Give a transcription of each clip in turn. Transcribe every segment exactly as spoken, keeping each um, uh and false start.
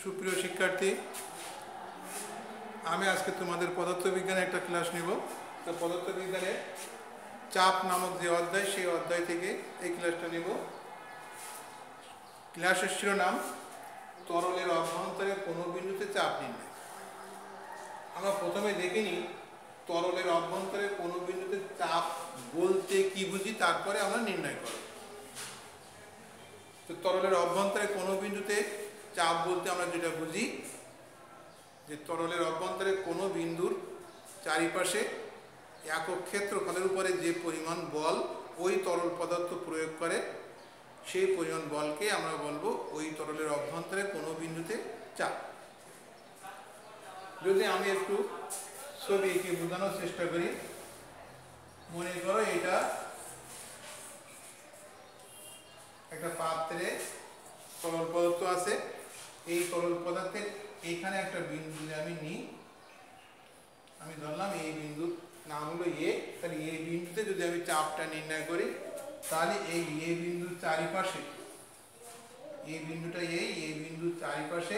সুপ্রিয় শিক্ষার্থী, আমি আজকে তোমাদের পদার্থবিজ্ঞানের একটা ক্লাস নেব। তো পদার্থবিজ্ঞানের চাপ নামক যে অধ্যায়, সেই অধ্যায় থেকে এই ক্লাসটা নেব। ক্লাসের শিরোনাম তরলের অভ্যন্তরে কোনো বিন্দুতে চাপ নির্ণয়। আমরা প্রথমে দেখে নিই তরলের অভ্যন্তরে কোনো বিন্দুতে চাপ বলতে কি বুঝি, তারপরে আমরা নির্ণয় করব। তো তরলের অভ্যন্তরে কোনো বিন্দুতে চাপ বলতে আমরা যেটা বুঝি যে তরলের অভ্যন্তরে কোনো বিন্দুর চারিপাশে একক ক্ষেত্রফলের উপরে যে পরিমাণ বল ওই তরল পদার্থ প্রয়োগ করে, সেই পরিমাণ বলকে আমরা বলবো ওই তরলের অভ্যন্তরে কোনো বিন্দুতে চাপ। যদি আমি একটু ছবি এঁকে বোঝানোর চেষ্টা করি, মনে করো এটা একটা পাত্রে তরল পদার্থ আছে। এই তরল পদার্থের এইখানে একটা বিন্দু যদি আমি নিই, আমি ধরলাম এই বিন্দুর নাম হলো এ। তাহলে এই বিন্দুতে যদি আমি চাপটা নির্ণয় করি, তাহলে এই এ বিন্দুর চারিপাশে, এই বিন্দুটা এই এই বিন্দুর চারিপাশে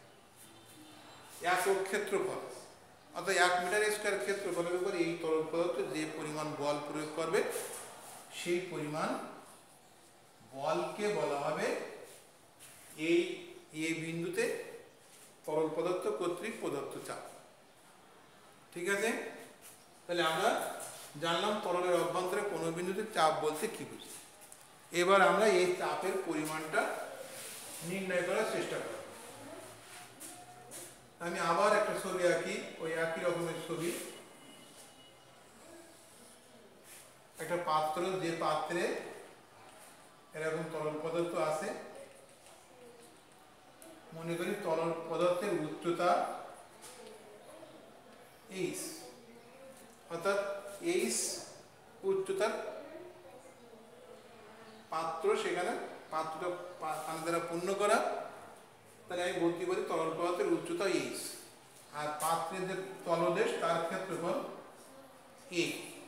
একক ক্ষেত্রফল, অর্থাৎ এক মিটার স্কোয়ার ক্ষেত্রফলের উপর এই তরল পদার্থ যে পরিমাণ বল প্রয়োগ করবে, সেই পরিমাণ বলকে বলা হবে এই এই বিন্দুতে তরল পদার্থ কর্তৃক প্রদত্ত চাপ। ঠিক আছে? তাহলে আমরা জানলাম তরলের অভ্যন্তরে কোনো বিন্দুতে চাপ বলতে কি বুঝি। এবার আমরা এই চাপের পরিমাণটা নির্ণয় করার চেষ্টা করব। আমি আবার একটা ছবি আঁকি, ওই একই রকমের ছবি। একটা পাত্র, যে পাত্রে এরকম তরল পদার্থ আছে। মনে করি তরল পদার্থের উচ্চতা এইচ, অর্থাৎ এইচ উচ্চতার পাত্র, সেখানে পাত্রটা পানি দ্বারা পূর্ণ করা। তাহলে আমি বলতে পারি তরল পদার্থের উচ্চতা এইচ, আর পাত্রের যে তলদেশ তার ক্ষেত্রফল এ।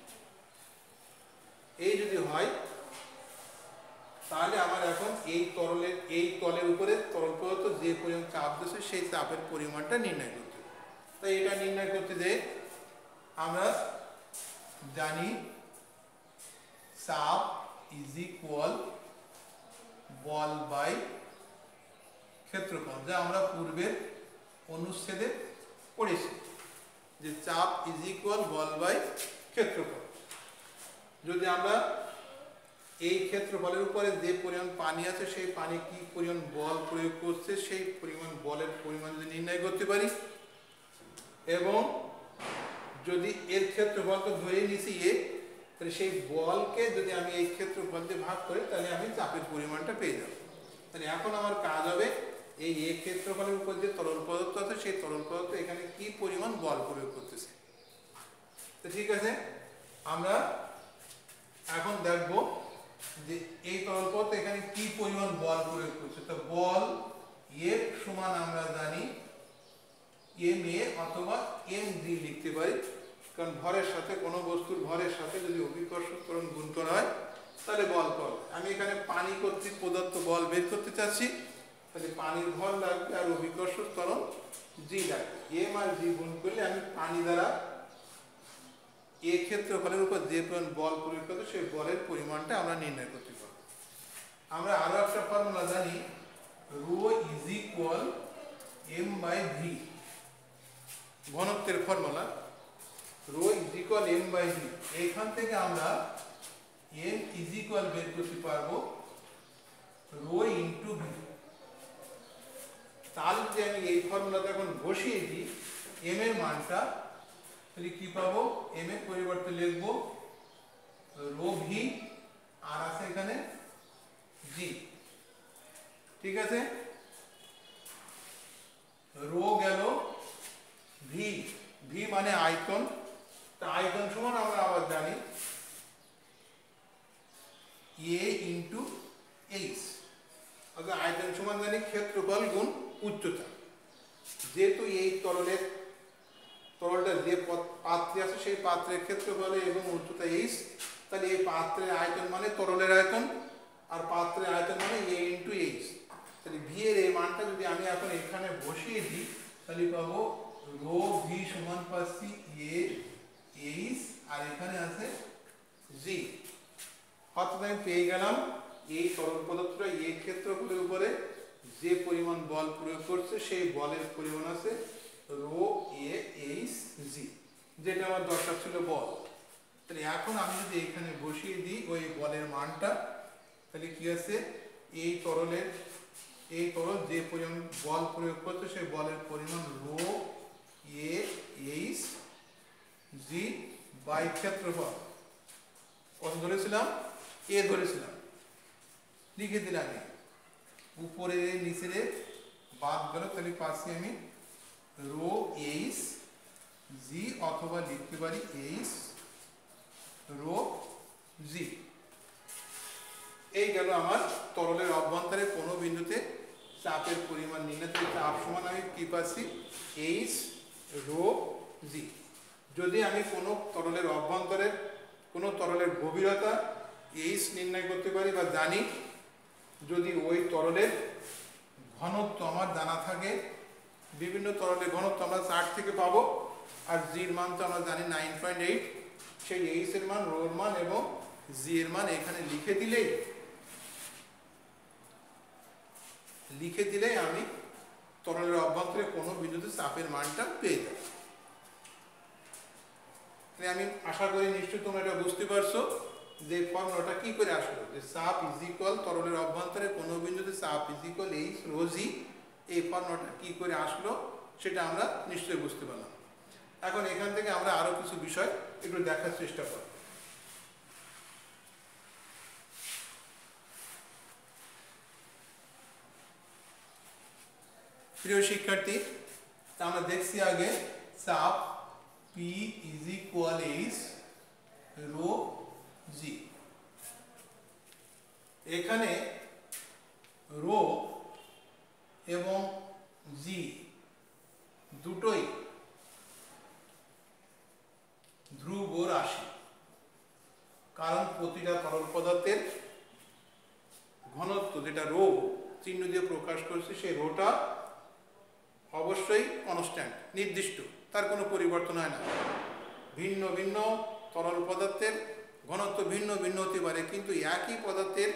এই যদি হয়, তাহলে আমার এখন এই তরলের এই তলের উপরে তরল পদার্থ যে পরিমাণ চাপ দিচ্ছে, সেই চাপের পরিমাণটা নির্ণয় করতে হবে। তাই এটা নির্ণয় করতে যে আমরা জানি চাপ ইজ ইকুয়াল বল বাই ক্ষেত্রফল, যা আমরা পূর্বের অনুচ্ছেদে পড়েছি যে চাপ ইজ ইকুয়াল বল বাই ক্ষেত্রফল। যদি আমরা এই ক্ষেত্রফলের উপরে যে পরিমাণ পানি আছে, সেই পানি কি পরিমাণ বল প্রয়োগ করছে, সেই পরিমাণ বলের পরিমাণ যদি নির্ণয় করতে পারি, এবং যদি এর ক্ষেত্রফল তো ধরে নিছি এ, তাহলে সেই বলকে যদি আমি এই ক্ষেত্রফল দিয়ে ভাগ করি, তাহলে আমি চাপের পরিমাণটা পেয়ে যাব। তাহলে এখন আমার কাজ হবে এই এ ক্ষেত্রফলের উপর যে তরল পদার্থ আছে, সেই তরল পদার্থ এখানে কি পরিমাণ বল প্রয়োগ করতেছে। তো ঠিক আছে, আমরা এখন দেখব যে এই তরল পদার্থ এখানে কি পরিমাণ বল প্রয়োগ করছে। তো বল এফ সমান আমরা জানি এম এ অথবা এম জি লিখতে পারি, কারণ ভরের সাথে কোনো বস্তুর ভরের সাথে যদি অভিকর্ষ ত্বরণ গুণ করা হয়, তাহলে বল পাবো। আমি এখানে পানি কর্তৃক প্রদত্ত বল বের করতে চাচ্ছি, তাহলে পানির ভর লাগবে আর অভিকর্ষ ত্বরণ জি লাগবে। এম আর জি গুণ করলে আমি পানি দ্বারা এ ক্ষেত্রফলের উপর যে পরিমাণ বল প্রয়োগ করবে, সেই বলের পরিমাণটা আমরা নির্ণয় করতে পারবো। আমরা আরো একটা ফর্মুলা জানি, rho is equal M by V, ঘনত্বের formula. Rho is equal M by V, এইখান থেকে আমরা এম ইজ ইকুয়াল বের করতে পারবো রো ইন্টু ভি। তাহলে যদি আমি এই ফর্মুলাতে এখন বসিয়ে দিই এম এর মানটা, তাহলে কি পাবো? এম এর পরিবর্তে লিখবো রো ভি, আর আছে এখানে জি। ঠিক আছে, রো গেল ভি, ভি মানে আয়তন। তা আয়তন সমান আমরা আবার জানি এ ইন্টু এইচ, অর্থাৎ আয়তন সমান জানি ক্ষেত্রফল গুণ উচ্চতা। যেহেতু এই তরলের তরলটা যে পাত্রে আছে, সেই পাত্রের ক্ষেত্রফল এবং উচ্চতা এইচ, তাহলে এই পাত্রের আয়তন মানে তরলের আয়তন, আর পাত্রের আয়তন মানে এ ইন্টু এইচ। তাহলে ভি এর এই মানটা যদি আমি এখন এখানে বসিয়ে দিই তাহলে পাবো রো ভি সমান পাচ্ছি এ এইচ আর এখানে আছে জি। অর্থাৎ আমি পেয়ে গেলাম এই তরল পদার্থটা এই ক্ষেত্রফলের উপরে যে পরিমাণ বল প্রয়োগ করছে সেই বলের পরিমাণ আছে রো এ এইচ জি, যেটা আমার দরকার ছিল বল। তাহলে এখন আমি যদি এখানে বসিয়ে দিই ওই বলের মানটা, তাহলে কি আছে এই তরলের এই তরল যে পরিমাণ বল প্রয়োগ করছে সেই বলের পরিমাণ rho A H G by ক্ষেত্রফল কত ধরেছিলাম এ ধরেছিলাম, লিখে দিলাম উপরে নিচে বাদ গেল, তাহলে পাচ্ছি আমি রো এইচ জি অথবা লিখতে পারি এইচ রো জি। এই গেল আমার তরলের অভ্যন্তরে কোনো বিন্দুতে চাপের পরিমাণ নির্ণয়। চাপ সমান আমি কি পাচ্ছি এইচ রো জি। যদি আমি কোনো তরলের অভ্যন্তরে কোনো তরলের গভীরতা এইচ নির্ণয় করতে পারি বা জানি, যদি ওই তরলের ঘনত্ব আমার জানা থাকে, বিভিন্ন তরলের ঘনত্ব আমরা চার থেকে পাবো, আর জির মান তো আমরা জানি নাইন পয়েন্ট এইট, সেই এইচ এর মান, রোর মান এবং জি এর মান এখানে লিখে দিলেই লিখে দিলেই আমি তরলের অভ্যন্তরে কোনো বিন্দুতে চাপের মানটা পেয়ে যাব। আমি আশা করি নিশ্চয়ই তোমরা এটা বুঝতে পারছো যে ফর্মুলাটা কি করে আসলো, যে চাপ ইজ ইকুয়াল তরলের অভ্যন্তরে কোনো বিন্দুতে চাপ is equal H rho G, এই ফর্মুলাটা কি করে আসলো সেটা আমরা নিশ্চয়ই বুঝতে পারলাম। এখন এখান থেকে আমরা আরো কিছু বিষয় একটু দেখার চেষ্টা করব। প্রিয় শিক্ষার্থী, তা আমরা দেখছি আগে চাপ P is equal H rho G. এখানে রো এবং জি দুটোই ধ্রুব রাশি, কারণ প্রতিটা তরল পদার্থের ঘনত্ব যেটা রো চিহ্ন দিয়ে প্রকাশ করছে সেই রোটা অবশ্যই কনস্ট্যান্ট, নির্দিষ্ট, তার কোনো পরিবর্তন হয় না। ভিন্ন ভিন্ন তরল পদার্থের ঘনত্ব ভিন্ন ভিন্ন হতে পারে, কিন্তু একই পদার্থের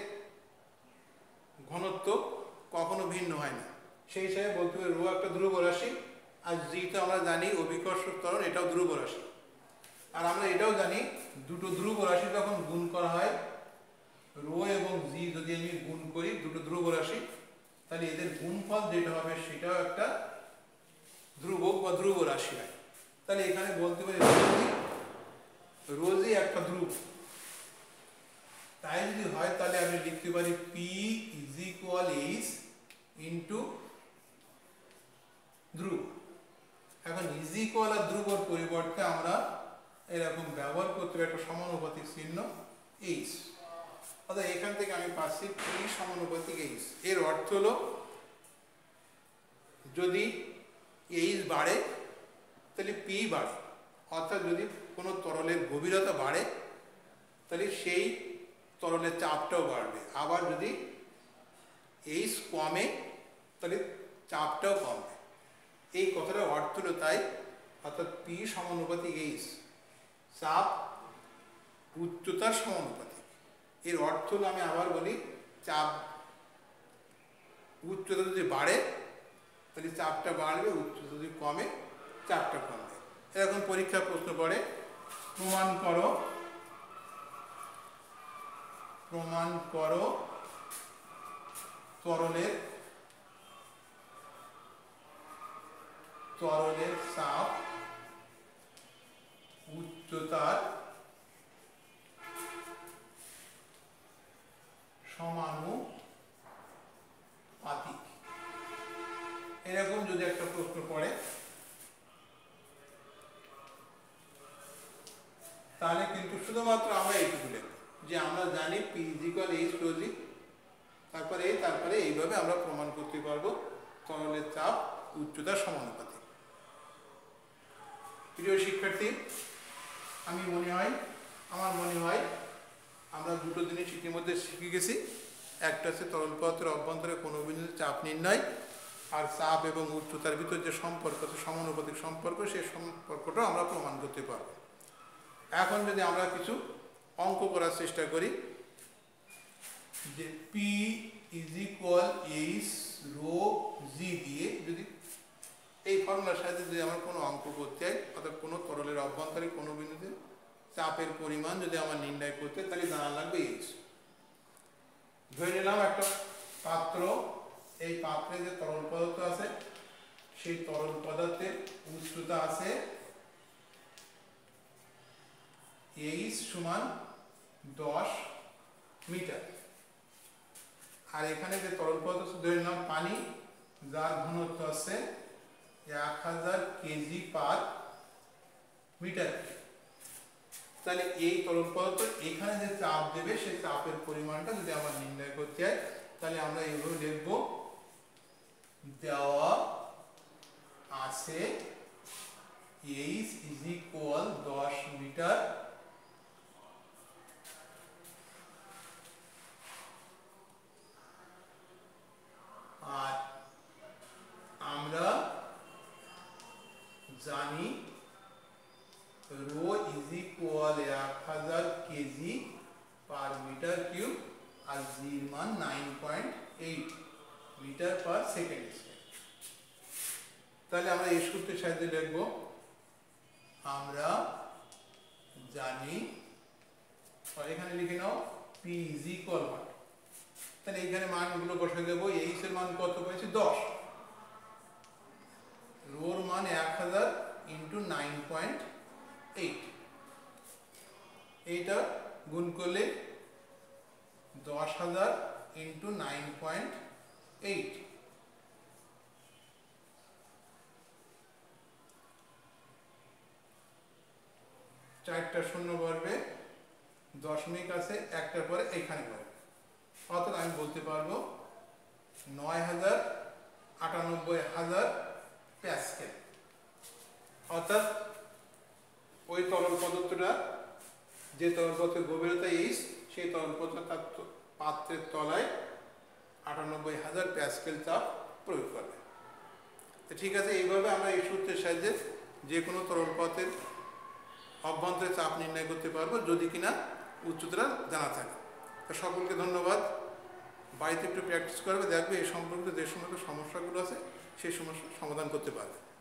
ঘনত্ব কখনো ভিন্ন হয় না। সেই হিসাবে বলতে হবে রো একটা ধ্রুব রাশি, আর জি তো আমরা জানি অভিকর্ষক ত্বরণ, এটাও ধ্রুব রাশি। আর আমরা এটাও জানি দুটো ধ্রুব রাশি যখন গুণ করা হয়, রো এবং জি যদি আমি গুণ করি দুটো ধ্রুব রাশি, তাহলে এদের গুণফল যেটা হবে সেটাও একটা ধ্রুবক বা ধ্রুব রাশি হয়। তাহলে এখানে বলতে পারি রোজই একটা ধ্রুব। তাই যদি হয় তাহলে আমি লিখতে পারি P is equal H into ধ্রুব। এখন ইজ ইকুয়াল আর ধ্রুবর পরিবর্তে আমরা এরকম ব্যবহার করতে পারি একটা সমানুপাতিক চিহ্ন এইচ। অর্থাৎ এখান থেকে আমি পাচ্ছি পি সমানুপাতিক এইচ। এর অর্থ হলো যদি এইচ বাড়ে তাহলে পি বাড়ে, অর্থাৎ যদি কোনো তরলের গভীরতা বাড়ে তাহলে সেই তরলের চাপটাও বাড়বে, আবার যদি এইচ কমে তাহলে চাপটাও কমবে। এই কথাটার অর্থ হলো তাই, অর্থাৎ পি সমানুপাতিক এইচ, চাপ উচ্চতার সমানুপাতিক। এর অর্থ হলো, আমি আবার বলি, চাপ উচ্চতা যদি বাড়ে তাহলে চাপটা বাড়বে, উচ্চতা যদি কমে চাপটা কমবে। এরকম পরীক্ষার প্রশ্ন পড়ে প্রমাণ করো প্রমাণ করো তরলের তরলের চাপ উচ্চতার সমানুপাতিক। এরকম যদি একটা প্রশ্ন পড়ে তাহলে কিন্তু শুধুমাত্র আমরা এইটুকু লিখব যে আমরা জানি P is equal H rho G, তারপরে এই তারপরে এইভাবে আমরা প্রমাণ করতে পারবো তরলের চাপ উচ্চতার সমানুপাতিক। প্রিয় শিক্ষার্থী, আমি মনে হয় আমার মনে হয় আমরা দুটো জিনিস ইতিমধ্যে শিখে গেছি। একটা হচ্ছে তরল পদার্থের অভ্যন্তরে কোনো বিন্দুতে চাপ নির্ণয়, আর চাপ এবং উচ্চতার ভিতর যে সম্পর্ক আছে সমানুপাতিক সম্পর্ক, সেই সম্পর্কটা আমরা প্রমাণ করতে পারব। এখন যদি আমরা কিছু অঙ্ক করার চেষ্টা করি, যে P is equal H rho G দিয়ে যদি এই ফর্মুলার সাহায্যে যদি আমরা কোনো অঙ্ক করতে চাই, অর্থাৎ কোনো তরলের অভ্যন্তরে কোনো বিন্দুতে চাপের পরিমাণ যদি আমার নির্ণয় করতে, তাহলে জানা লাগবে এইচ। ধরে নিলাম একটা পাত্র, এই পাত্রে যে তরল পদার্থ আছে সেই তরল পদার্থের উচ্চতা আছে এইচ সমান দশ মিটার, আর এখানে যে তরল পদার্থ ধরে নিলাম পানি, যার ঘনত্ব আছে এক হাজার কেজি পার মিটার। তাহলে এই তরল পদার্থ এখানে যে চাপ দেবে সেই চাপের পরিমাণটা যদি আমরা নির্ণয় করতে চাই, তাহলে আমরা এইভাবে লিখব, দেওয়া আছে এইচ ইজ ইকুয়াল দশ মিটার, আর আমরা জানি রো ইজ ইকুয়াল এক হাজার কেজি পার মিটার কিউব, আর জির মান nine point eight metre per second. তাহলে আমরা এই সূত্রের সাহায্যে লিখব, আমরা জানি, এখানে লিখে নাও পি ইজ ইকুয়াল ওয়াট। তাহলে এইখানে মানগুলো বসে দেবো। এইচ এর মান কত পেয়েছি? দশ। রোর মান এক হাজার ইন্টু নাইন পয়েন্ট এইট, এইটা গুণ করলে দশ হাজার ইন্টু নাইন পয়েন্ট এইট, চারটা শূন্য বলবে, দশমিক আছে একটার পরে এখানে বলবে, অর্থাৎ আমি বলতে পারবো নয় হাজার আটানব্বই হাজার প্যাসকেল। অর্থাৎ ওই তরল পদার্থটা, যে তরল পদার্থের গভীরতা এইচ, সেই তরল পদার্থ পাত্রের তলায় আটানব্বই হাজার প্যাসকেল চাপ প্রয়োগ করবে। তো ঠিক আছে, এইভাবে আমরা এই সূত্রের সাহায্যে যে কোনো তরল পদার্থের অভ্যন্তরে চাপ নির্ণয় করতে পারবো, যদি কিনা উচ্চতা জানা থাকে। তো সকলকে ধন্যবাদ। বাড়িতে একটু প্র্যাকটিস করবে, দেখবে এই সম্পর্কিত যে সমস্ত সমস্যাগুলো আছে সেই সমস্যার সমাধান করতে পারবে।